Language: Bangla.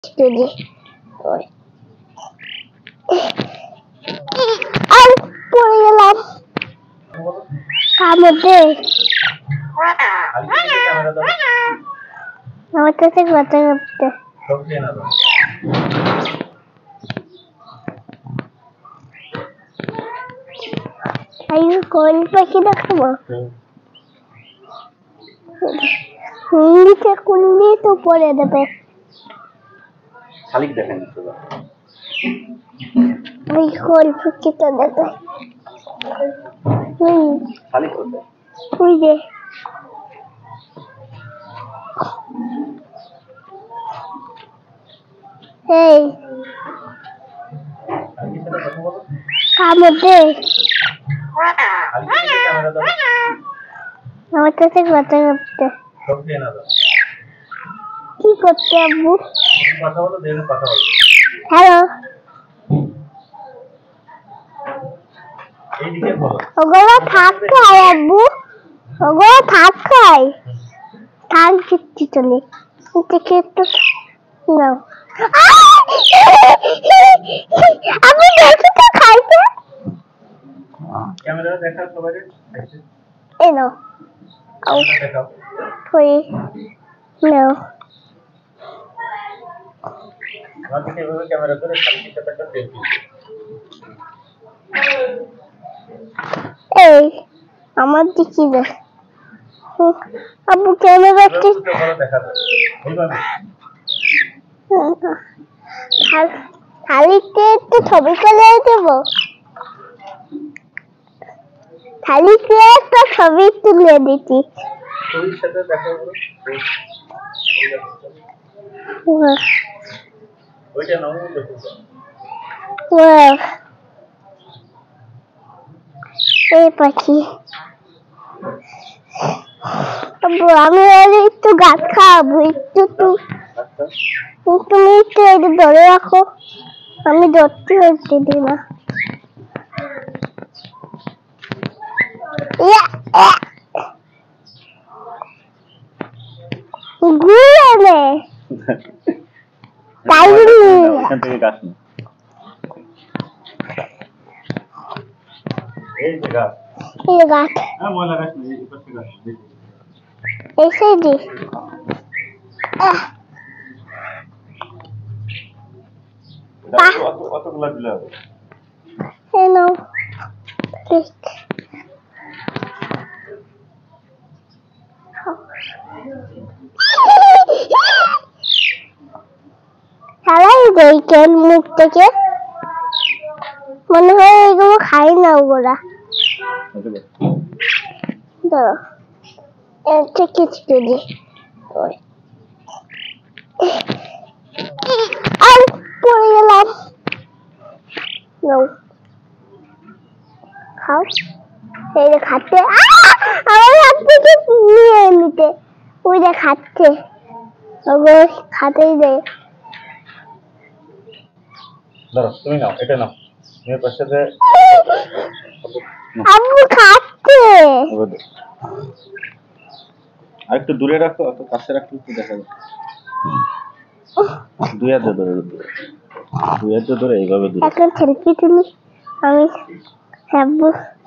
Jadi, আর পড়ে গেলাম কামড়ে আমার কাছে কথা করতে আইও কোন পাখি দেখাবো নিচে কুন্ডি তো পড়ে দেবে শালিক দেখেন ওই কোন পাখিটা দেখো শালিক কোথায় ওই যে এই কামড়ে আমার কাছে কথা করতে কি করতে আব্বু হ্যালো ওগুলো থাক খাই আব্বু ওগুলো থাক খাই থাক দিচ্ছি চলে দেখে একটু নাও আমি দেখি তো খাইতে ক্যামেরা দেখা সবাই এই নাও দেখাও ওই নাও আমাকে এভাবে ক্যামেরা করে শালিকের সাথে একটা সেলফি এই আমার দিকে দেখ আব্বু ক্যামেরা কি দেখা যায় এইভাবে থালিতে একটু ছবি তুলে দেবো থালিতে একটা ছবি তুলে দিচ্ছি ছবির সাথে দেখা করো ওইটা নাও দেখো এই পাখি আব্বু আমি একটু গাছ খাওয়াবো একটু তুমি একটু এটা ধরে রাখো আমি ধরতে হচ্ছে দিই না ঘুরে তাই এখান থেকে গাছ নি এই যে গাছ এই গাছ হ্যাঁ ময়লা গাছ নেই এই পাশে গাছ এসে দি অতগুলা দিলে হবে হ্যালো সবাই দেখেন মুখ থেকে মনে হয় এগুলো খাই না ওরা ধরো একটা কিছু দিই আর পড়ে গেলাম খাও এই যে খাচ্ছে আমার হাত থেকে নিয়ে নিতে ওই যে খাচ্ছে ওগুলো খাতেই দেয় ধরো তুমি নাও এটা নাও মেয়ের পাশে যে আব্বু খাচ্ছে আর একটু দূরে রাখো অত কাছে রাখলে একটু দেখা যাবে দুই হাত ধরে এইভাবে এখন সেলফি তুলি আমি আব্বু